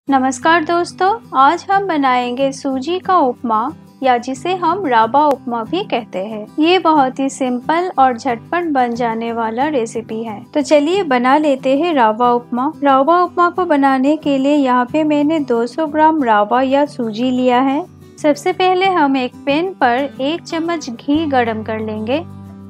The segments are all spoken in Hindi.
नमस्कार दोस्तों, आज हम बनाएंगे सूजी का उपमा या जिसे हम रावा उपमा भी कहते हैं। ये बहुत ही सिंपल और झटपट बन जाने वाला रेसिपी है। तो चलिए बना लेते हैं रावा उपमा। रावा उपमा को बनाने के लिए यहाँ पे मैंने 200 ग्राम रावा या सूजी लिया है। सबसे पहले हम एक पैन पर 1 चम्मच घी गरम कर लेंगे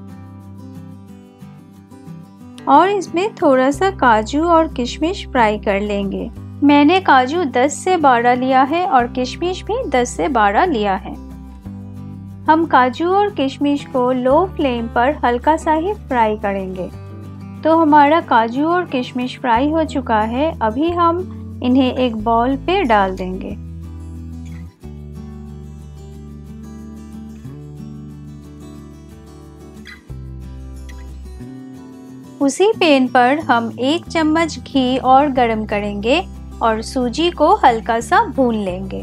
और इसमें थोड़ा सा काजू और किशमिश फ्राई कर लेंगे। मैंने काजू 10 से 12 लिया है और किशमिश भी 10 से 12 लिया है। हम काजू और किशमिश को लो फ्लेम पर हल्का सा ही फ्राई करेंगे। तो हमारा काजू और किशमिश फ्राई हो चुका है। अभी हम इन्हें एक बाउल पे डाल देंगे। उसी पैन पर हम 1 चम्मच घी और गरम करेंगे और सूजी को हल्का सा भून लेंगे।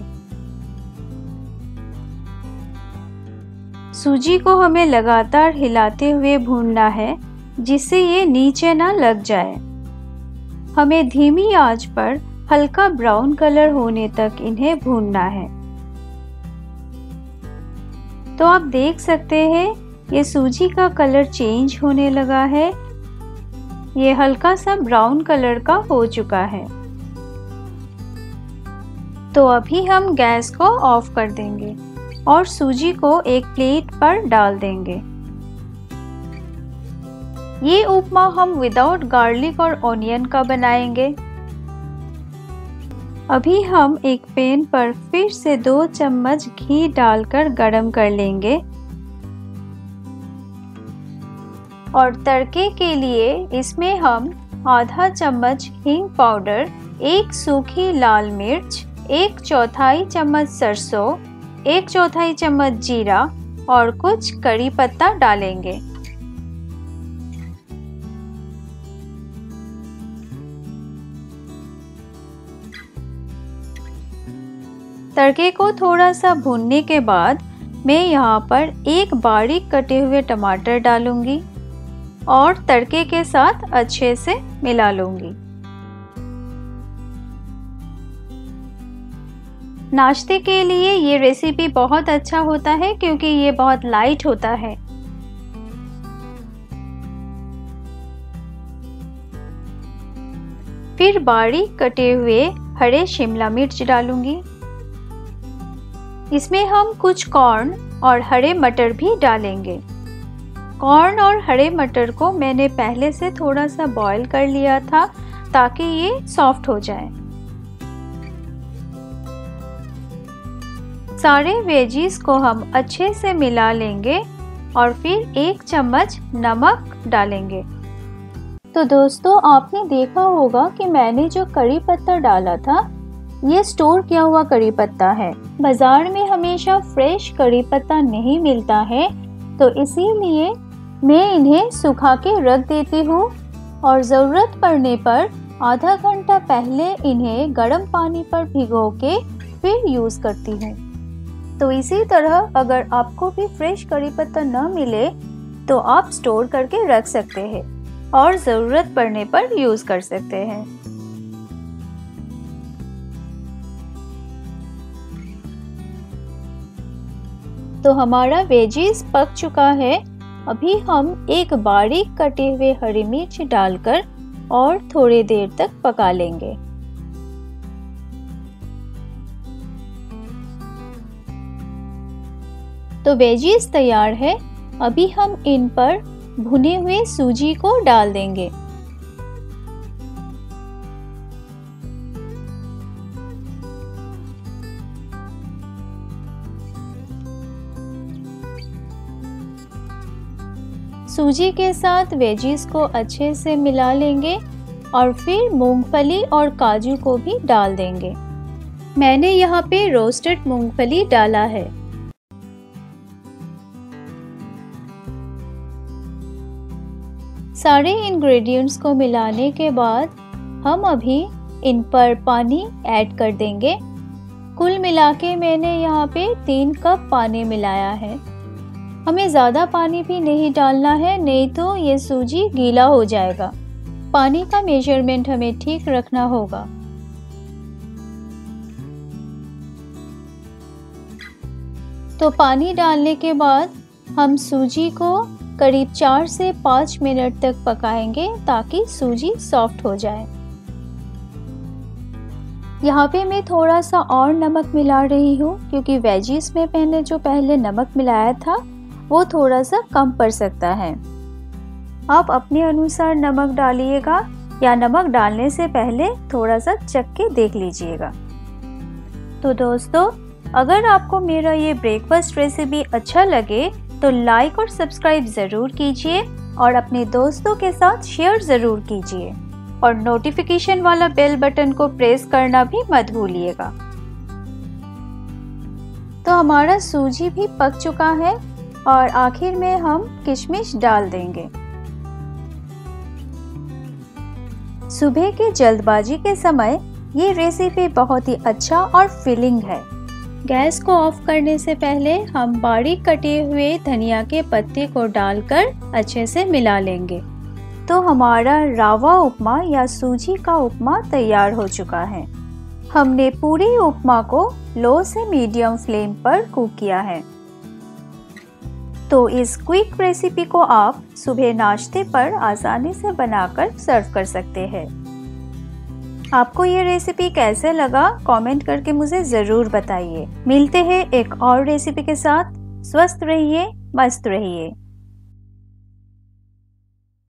सूजी को हमें लगातार हिलाते हुए भूनना है जिससे ये नीचे ना लग जाए। हमें धीमी आंच पर हल्का ब्राउन कलर होने तक इन्हें भूनना है। तो आप देख सकते हैं ये सूजी का कलर चेंज होने लगा है। ये हल्का सा ब्राउन कलर का हो चुका है। तो अभी हम गैस को ऑफ कर देंगे और सूजी को एक प्लेट पर डाल देंगे। ये उपमा हम विदाउट गार्लिक और ऑनियन का बनाएंगे। अभी हम एक पैन पर फिर से 2 चम्मच घी डालकर गरम कर लेंगे और तड़के के लिए इसमें हम आधा चम्मच हींग पाउडर, 1 सूखी लाल मिर्च, 1/4 चम्मच सरसों, 1/4 चम्मच जीरा और कुछ करी पत्ता डालेंगे। तड़के को थोड़ा सा भूनने के बाद मैं यहाँ पर एक बारीक कटे हुए टमाटर डालूंगी और तड़के के साथ अच्छे से मिला लूंगी। नाश्ते के लिए ये रेसिपी बहुत अच्छा होता है क्योंकि ये बहुत लाइट होता है। फिर बारीक कटे हुए हरे शिमला मिर्च डालूंगी। इसमें हम कुछ कॉर्न और हरे मटर भी डालेंगे। कॉर्न और हरे मटर को मैंने पहले से थोड़ा सा बॉईल कर लिया था ताकि ये सॉफ्ट हो जाए। सारे वेजीज को हम अच्छे से मिला लेंगे और फिर 1 चम्मच नमक डालेंगे। तो दोस्तों, आपने देखा होगा कि मैंने जो करी पत्ता डाला था ये स्टोर किया हुआ करी पत्ता है। बाजार में हमेशा फ्रेश करी पत्ता नहीं मिलता है, तो इसीलिए मैं इन्हें सुखा के रख देती हूँ और ज़रूरत पड़ने पर आधा घंटा पहले इन्हें गर्म पानी पर भिगो के फिर यूज़ करती हूँ। तो इसी तरह अगर आपको भी फ्रेश करी पत्ता न मिले तो आप स्टोर करके रख सकते हैं और ज़रूरत पड़ने पर यूज़ कर सकते हैं। तो हमारा वेजीज पक चुका है। अभी हम एक बारीक कटे हुए हरी मिर्च डालकर और थोड़ी देर तक पका लेंगे। तो वेजीज तैयार है। अभी हम इन पर भुने हुए सूजी को डाल देंगे। सूजी के साथ वेजीज को अच्छे से मिला लेंगे और फिर मूंगफली और काजू को भी डाल देंगे। मैंने यहाँ पे रोस्टेड मूंगफली डाला है। सारे इंग्रेडिएंट्स को मिलाने के बाद हम अभी इन पर पानी ऐड कर देंगे। कुल मिला के मैंने यहाँ पे 3 कप पानी मिलाया है। हमें ज़्यादा पानी भी नहीं डालना है, नहीं तो ये सूजी गीला हो जाएगा। पानी का मेजरमेंट हमें ठीक रखना होगा। तो पानी डालने के बाद हम सूजी को करीब 4 से 5 मिनट तक पकाएंगे ताकि सूजी सॉफ्ट हो जाए। यहाँ पे मैं थोड़ा सा और नमक मिला रही हूँ क्योंकि वेजीज में मैंने जो पहले नमक मिलाया था वो थोड़ा सा कम पड़ सकता है। आप अपने अनुसार नमक डालिएगा या नमक डालने से पहले थोड़ा सा चख के देख लीजिएगा। तो दोस्तों, अगर आपको मेरा ये ब्रेकफास्ट रेसिपी अच्छा लगे तो लाइक और सब्सक्राइब ज़रूर कीजिए और अपने दोस्तों के साथ शेयर ज़रूर कीजिए और नोटिफिकेशन वाला बेल बटन को प्रेस करना भी मत भूलिएगा। तो हमारा सूजी भी पक चुका है और आखिर में हम किशमिश डाल देंगे। सुबह के जल्दबाजी के समय ये रेसिपी बहुत ही अच्छा और फिलिंग है। गैस को ऑफ करने से पहले हम बारीक कटे हुए धनिया के पत्ते को डालकर अच्छे से मिला लेंगे। तो हमारा रावा उपमा या सूजी का उपमा तैयार हो चुका है। हमने पूरी उपमा को लो से मीडियम फ्लेम पर कुक किया है। तो इस क्विक रेसिपी को आप सुबह नाश्ते पर आसानी से बनाकर सर्व कर सकते हैं। आपको ये रेसिपी कैसे लगा कमेंट करके मुझे ज़रूर बताइए। मिलते हैं एक और रेसिपी के साथ। स्वस्थ रहिए, मस्त रहिए।